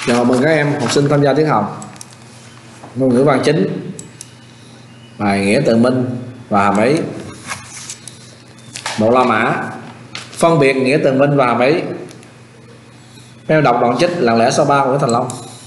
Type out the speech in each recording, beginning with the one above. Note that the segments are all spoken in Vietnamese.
Chào mừng các em học sinh tham gia tiết học ngôn ngữ văn chính, bài nghĩa từ minh và hàm ý. Bộ La Mã. Phân biệt nghĩa từ minh và hàm ý. Em đọc đoạn trích Lặng lẽ số 3 của Nguyễn Thành Long.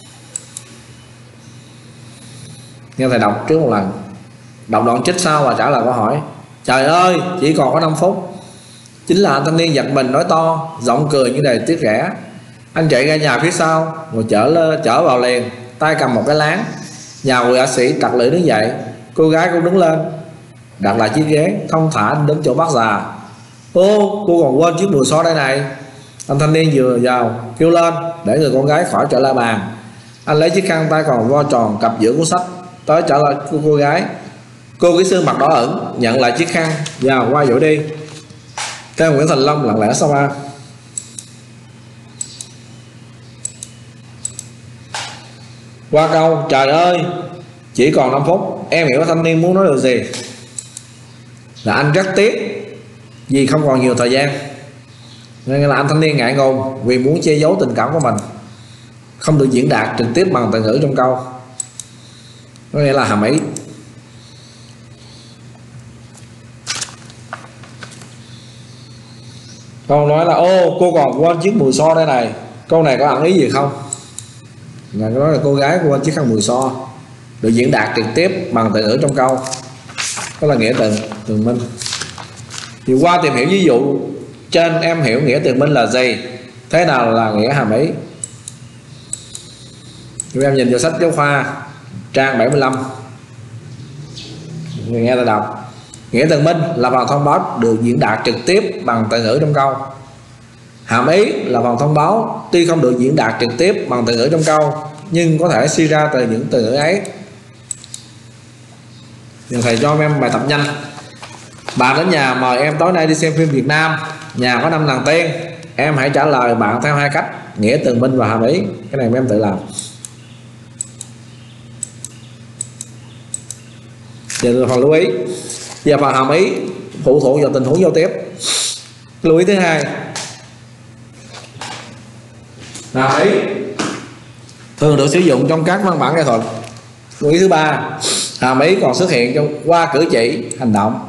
Nghe thầy đọc trước một lần. Đọc đoạn trích sau và trả lời câu hỏi. Trời ơi, chỉ còn có 5 phút. Chính là anh thanh niên giật mình nói to, giọng cười như đầy tiếc rẻ. Anh chạy ra nhà phía sau, rồi chở vào liền, tay cầm một cái láng. Nhà người hạ sĩ trật lưỡi đứng dậy, cô gái cũng đứng lên, đặt lại chiếc ghế, thông thả đến chỗ bác già. Ô, cô còn quên chiếc mùi xo đây này. Anh thanh niên vừa vào kêu lên để người con gái khỏi trở lại bàn. Anh lấy chiếc khăn tay còn vo tròn cặp giữa cuốn sách tới trả lời cô gái. Cô kỹ sư mặt đỏ ửng nhận lại chiếc khăn và qua dỗ đi. Theo Nguyễn Thành Long, Lặng lẽ số 3. Qua câu trời ơi chỉ còn 5 phút, em hiểu thanh niên muốn nói điều gì. Là anh rất tiếc vì không còn nhiều thời gian, nên là anh thanh niên ngại ngùng vì muốn che giấu tình cảm của mình, không được diễn đạt trực tiếp bằng từ ngữ trong câu. Có nghĩa là hàm ý. Câu nói là ô, cô còn quên chiếc mùi xo đây này. Câu này có ẩn ý gì không? Là nói là cô gái quên chiếc khăn mùi xo, được diễn đạt trực tiếp bằng từ ngữ trong câu. Đó là nghĩa từ minh. Thì qua tìm hiểu ví dụ trên, em hiểu nghĩa từ minh là gì, thế nào là nghĩa hàm ý. Chúng em nhìn vào sách giáo khoa trang 75, nghe ta đọc. Nghĩa từ minh là phần thông báo được diễn đạt trực tiếp bằng từ ngữ trong câu. Hàm ý là phần thông báo tuy không được diễn đạt trực tiếp bằng từ ngữ trong câu, nhưng có thể suy ra từ những từ ngữ ấy. Giờ thầy cho em bài tập nhanh. Bạn đến nhà mời em tối nay đi xem phim Việt Nam. Nhà có 5 nàng tiên. Em hãy trả lời bạn theo hai cách, nghĩa từ minh và hàm ý. Cái này em tự làm. Giờ phần lưu ý. Giờ phần hàm ý phụ thuộc vào tình huống giao tiếp. Lưu ý thứ hai, hàm ý thường được sử dụng trong các văn bản nghệ thuật. Lưu ý thứ ba, hàm ý còn xuất hiện trong qua cử chỉ, hành động.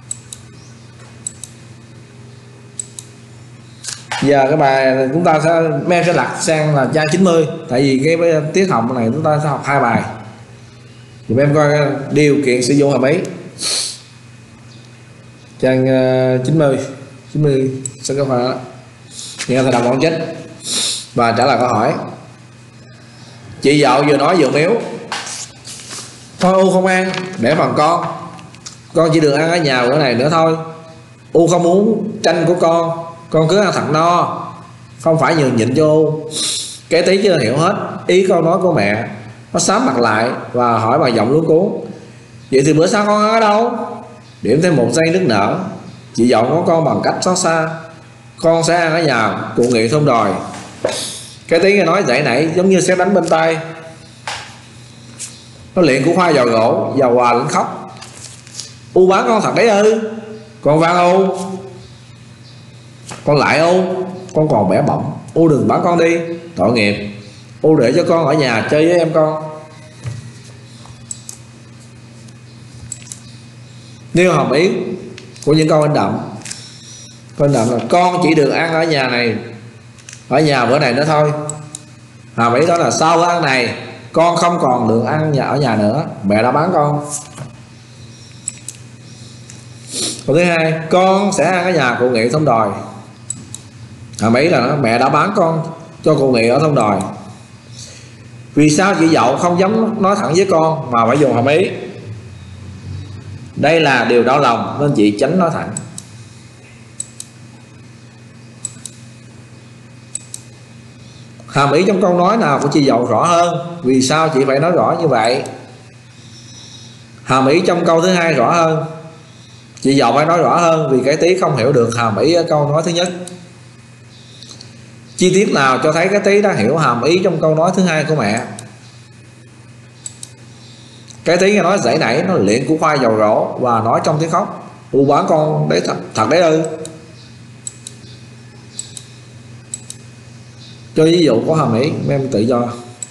Giờ cái bài chúng ta sẽ lật sang là trang 90, tại vì cái tiết học này chúng ta sẽ học 2 bài. Thì em coi điều kiện sử dụng hàm ý. Trang 90 sẽ có phải nghe thầy đọc đoạn trích và trả lời câu hỏi. Chị dậu vừa nói vừa miếu. Thôi U không ăn, để phần con chỉ được ăn ở nhà bữa này nữa thôi. U không muốn tranh của con cứ ăn thật no, không phải nhường nhịn cho U. Cái tí chưa hiểu hết ý câu nói của mẹ. Nó sám mặt lại và hỏi bằng giọng luống cuống. Vậy thì bữa sau con ăn ở đâu? Điểm thêm một giây nức nở. Chị dậu có con bằng cách xót xa. Con sẽ ăn ở nhà cụ Nghị thôn đòi. Cái tí nghe nói dậy nảy giống như sét đánh bên tay. Nó liền củ khoai vào gỗ, vào hòa lên khóc. U bán con thật đấy ư? Con van U, con lại U, con còn bẻ bỏng. U đừng bán con đi, tội nghiệp. U để cho con ở nhà chơi với em con. Nêu hàm ý của những câu hành động. Câu hành động là con chỉ được ăn ở nhà này, ở nhà bữa này nữa thôi. Hàm ý đó là sau bữa ăn này con không còn được ăn ở nhà nữa, mẹ đã bán con. Câu thứ hai, con sẽ ăn ở nhà cụ Nghị thôn đòi. Hàm ý là mẹ đã bán con cho cụ Nghị ở thôn đòi. Vì sao chị dậu không dám nói thẳng với con mà phải dùng hàm ý? Đây là điều đau lòng nên chị tránh nói thẳng. Hàm ý trong câu nói nào của chị dậu rõ hơn? Vì sao chị phải nói rõ như vậy? Hàm ý trong câu thứ hai rõ hơn. Chị dậu phải nói rõ hơn vì cái tí không hiểu được hàm ý ở câu nói thứ nhất. Chi tiết nào cho thấy cái tí đã hiểu hàm ý trong câu nói thứ hai của mẹ? Cái tí nghe nói dãy nảy, nó liệng củ khoai vào rổ và nói trong tiếng khóc. U bán con đấy thật đấy ư? Cho ví dụ có hàm ý mấy em tự do.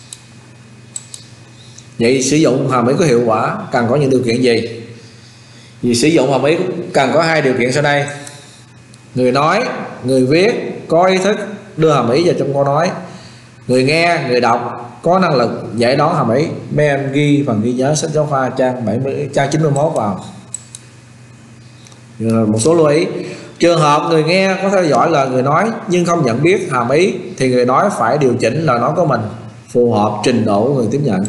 Vậy sử dụng hàm ý có hiệu quả cần có những điều kiện gì? Vì sử dụng hàm ý cần có 2 điều kiện sau đây. Người nói, người viết có ý thức đưa hàm ý vào trong câu nói. Người nghe, người đọc có năng lực giải đoán hàm ý. Mấy em ghi phần ghi nhớ sách giáo khoa trang 91 vào. Một số lưu ý. Trường hợp người nghe có theo dõi lời người nói nhưng không nhận biết hàm ý thì người nói phải điều chỉnh lời nói của mình phù hợp trình độ của người tiếp nhận.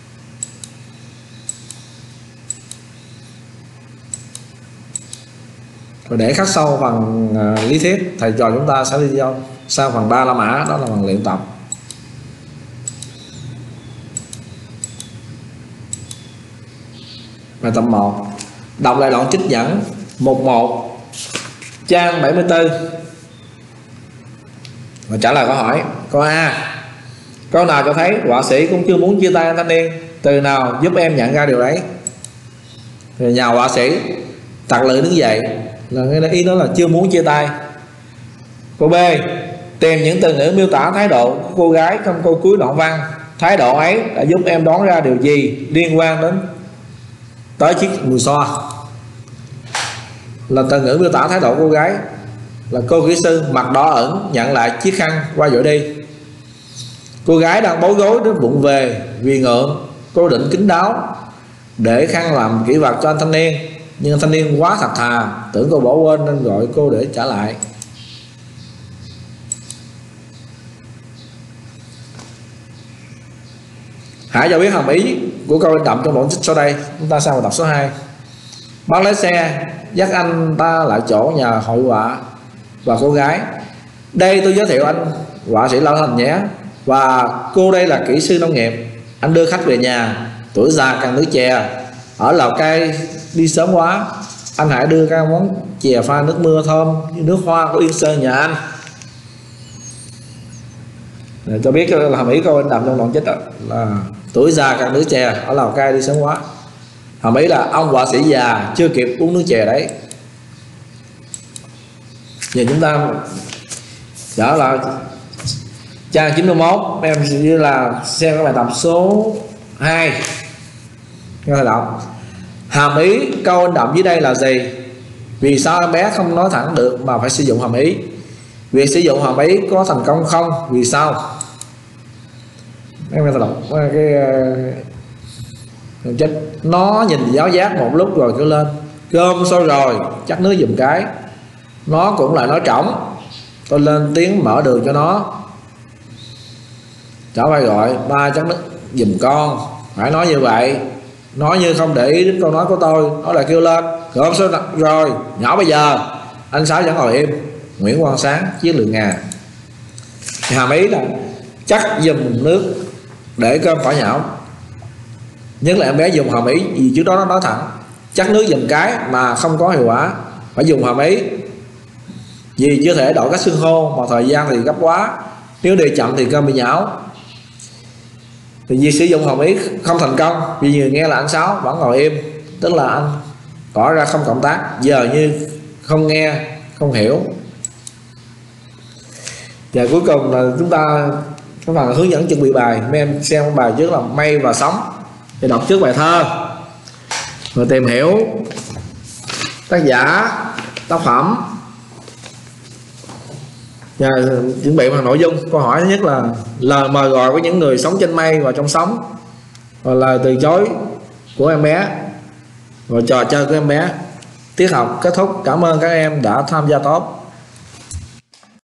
Và để khắc sâu phần lý thuyết, thầy trò chúng ta sẽ đi sang phần 3 La Mã, đó là phần luyện tập. Bài tập 1. Đọc lại đoạn trích dẫn mục 1 trang 74 và trả lời câu hỏi. Câu A. Câu nào cho thấy họa sĩ cũng chưa muốn chia tay anh thanh niên? Từ nào giúp em nhận ra điều đấy? Thì nhà họa sĩ tặc lự đứng dậy, là ý đó là chưa muốn chia tay. Câu B. Tìm những từ ngữ miêu tả thái độ của cô gái trong câu cuối đoạn văn. Thái độ ấy đã giúp em đoán ra điều gì liên quan đến tới chiếc mùi xoa? Là từ ngữ miêu tả thái độ cô gái là cô kỹ sư mặt đỏ ửng nhận lại chiếc khăn qua dội đi. Cô gái đang bối rối đến vụng về vì ngượng. Cô định kín đáo để khăn làm kỷ vật cho anh thanh niên, nhưng anh thanh niên quá thật thà, tưởng cô bỏ quên nên gọi cô để trả lại. Hãy cho biết hàm ý của câu đậm trong đoạn trích sau đây. Chúng ta sang bài tập số 2. Bác lái xe dắt anh ta lại chỗ nhà hội họa và cô gái. Đây tôi giới thiệu anh họa sĩ Lão Thành nhé. Và cô đây là kỹ sư nông nghiệp. Anh đưa khách về nhà. Tuổi già cần nước chè. Ở Lào Cai đi sớm quá. Anh hãy đưa các món chè pha nước mưa thơm như nước hoa của Yên Sơn nhà anh. Để cho biết là hàm ý câu anh đậm trong đoạn trích là tuổi già cần nước chè, ở Lào Cai đi sớm quá. Hàm ý là ông họa sĩ già chưa kịp uống nước chè đấy. Giờ chúng ta trở lại trang 91, em như là xem cái bài tập số 2. Các thầy đọc. Hàm ý câu anh đậm dưới đây là gì? Vì sao em bé không nói thẳng được mà phải sử dụng hàm ý? Việc sử dụng hàm ý có thành công không? Vì sao? Em ta đọc cái chết. Nó nhìn giáo giác một lúc rồi kêu lên: cơm sôi rồi, chắc nước giùm cái. Nó cũng lại nói trỏng. Tôi lên tiếng mở đường cho nó. Cháu phải gọi: ba chắc nước giùm con. Phải nói như vậy. Nói như không để ý đến câu nói của tôi. Nó lại kêu lên: cơm sôi rồi, nhỏ bây giờ. Anh Sáu vẫn ngồi im. Nguyễn Quang Sáng, Chiến Lược Ngà. Hàm ý là chắc giùm nước để cơm khỏi nhão. Nhất là em bé dùng hàm ý vì trước đó nó nói thẳng chắc nước giùm cái mà không có hiệu quả, phải dùng hàm ý vì chưa thể đổi cách xưng hô mà thời gian thì gấp quá, nếu đi chậm thì cơm bị nhão. Thì vì sử dụng hàm ý không thành công vì người nghe là anh Sáu vẫn ngồi im, tức là anh tỏ ra không cộng tác, giờ như không nghe không hiểu. Và cuối cùng là chúng ta có phần hướng dẫn chuẩn bị bài. Mấy em xem bài trước là Mây và Sóng thì đọc trước bài thơ rồi tìm hiểu tác giả, tác phẩm và chuẩn bị phần nội dung. Câu hỏi thứ nhất là lời mời gọi của những người sống trên mây và trong sóng, và lời từ chối của em bé, rồi trò chơi của em bé. Tiết học kết thúc. Cảm ơn các em đã tham gia tốt.